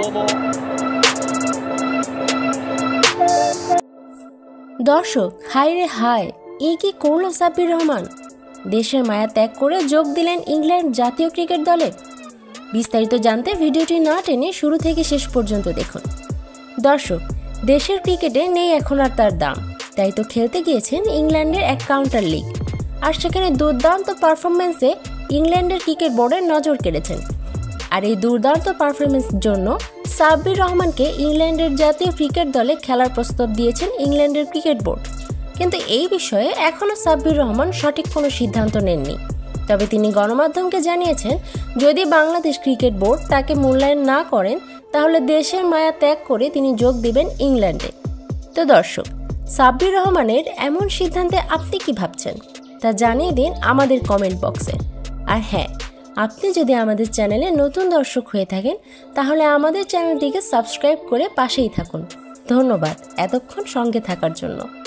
দর্শক, হায় রে হায়, এই কি করলো সাব্বির রহমান? দেশের মায়া ত্যাগ করে যোগ দিলেন ইংল্যান্ড জাতীয় ক্রিকেট দলে। বিস্তারিত জানতে ভিডিওটি না টেনে শুরু থেকে শেষ পর্যন্ত দেখুন। দর্শক, দেশের ক্রিকেটে নেই এখন আর তার দাম, তাই তো খেলতে গিয়েছেন ইংল্যান্ডের এক কাউন্টার লিগ, আর সেখানে দুর্দান্ত পারফরমেন্সে ইংল্যান্ডের ক্রিকেট বোর্ডের নজর কেড়েছেন। আর এই দুর্দান্ত পারফরমেন্সের জন্য সাব্বির রহমানকে ইংল্যান্ডের জাতীয় ক্রিকেট দলে খেলার প্রস্তাব দিয়েছেন ইংল্যান্ডের ক্রিকেট বোর্ড। কিন্তু এই বিষয়ে এখনও সাব্বির রহমান সঠিক কোনো সিদ্ধান্ত নেননি। তবে তিনি গণমাধ্যমকে জানিয়েছেন, যদি বাংলাদেশ ক্রিকেট বোর্ড তাকে মূল্যায়ন না করেন তাহলে দেশের মায়া ত্যাগ করে তিনি যোগ দিবেন ইংল্যান্ডে। তো দর্শক, সাব্বির রহমানের এমন সিদ্ধান্তে আপনি কি ভাবছেন তা জানিয়ে দিন আমাদের কমেন্ট বক্সে। আর হ্যাঁ, আপনি যদি আমাদের চ্যানেলে নতুন দর্শক হয়ে থাকেন তাহলে আমাদের চ্যানেলটিকে সাবস্ক্রাইব করে পাশেই থাকুন। ধন্যবাদ এতক্ষণ সঙ্গে থাকার জন্য।